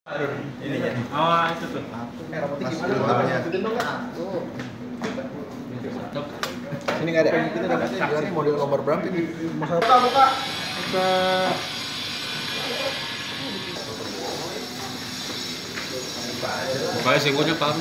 Ininya. Oh, itu tuh. Ini nggak ada. Kita dapat ini model nomor berapa ini? Buka. Buka aja singkongnya taruh.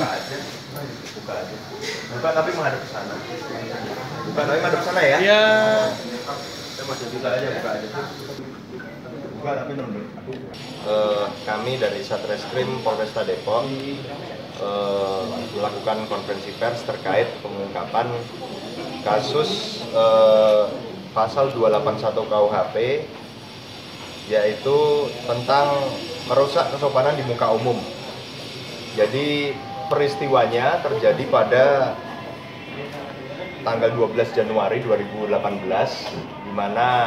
Buka tapi menghadap ke sana. Buka tapi menghadap ke sana ya? Iya. Kita masih buka aja. Buka tapi nunduk. Kami dari Satreskrim Polresta Depok melakukan konferensi pers terkait pengungkapan kasus pasal 281 KUHP, yaitu tentang merusak kesopanan di muka umum. Jadi peristiwanya terjadi pada tanggal 12 Januari 2018, di mana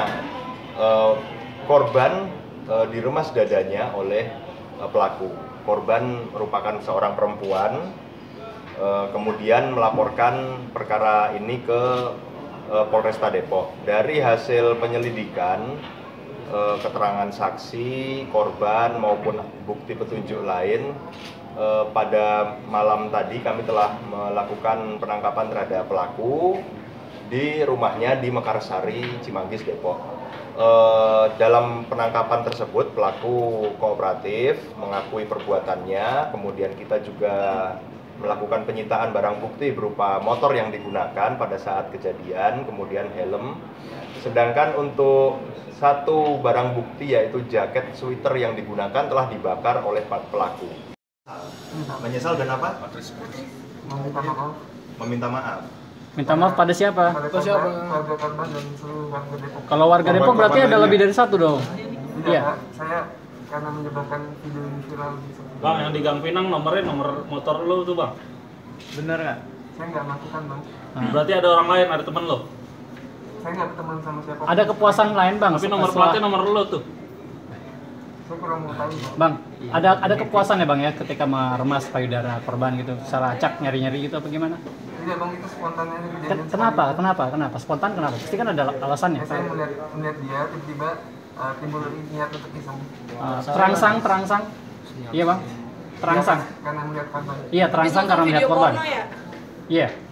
korban diremas dadanya oleh pelaku. Korban merupakan seorang perempuan, kemudian melaporkan perkara ini ke Polresta Depok. Dari hasil penyelidikan, keterangan saksi, korban maupun bukti petunjuk lain, pada malam tadi kami telah melakukan penangkapan terhadap pelaku di rumahnya di Mekarsari, Cimanggis, Depok. Dalam penangkapan tersebut pelaku kooperatif mengakui perbuatannya, kemudian kita juga melakukan penyitaan barang bukti berupa motor yang digunakan pada saat kejadian, kemudian helm. Sedangkan untuk satu barang bukti yaitu jaket sweater yang digunakan telah dibakar oleh pelaku. Menyesal dan apa? Meminta maaf. Meminta maaf. Minta maaf pada siapa? Pada siapa? Warga korban dan seluruh warga Depok. Kalau warga Depok berarti ada lebih dari satu dong? Tidak, Iya. Pak. Saya karena menyebabkan video ini viral di sosial. Bang, yang di Gang Pinang nomor motor lu tuh, Bang. Bener nggak? Saya nggak melakukan, Bang. Berarti ada orang lain, ada temen lo. Saya nggak berteman sama siapa. Ada kepuasan lain bang? Tapi nomor setelah- platnya nomor lo tuh. Saya kurang mau tahu, Bang. Bang, ada kepuasan ya bang ya ketika meremas payudara korban gitu, salah acak nyari-nyari gitu apa gimana? Tidak, Bang, itu spontan aja kejadian. Kenapa? Spontan kenapa? Pasti kan ada alasannya. Ya, saya melihat dia tiba-tiba timbul niat untuk iseng. Terangsang. Iya bang, terangsang. Karena melihat korban. Iya terangsang karena melihat korban. Iya.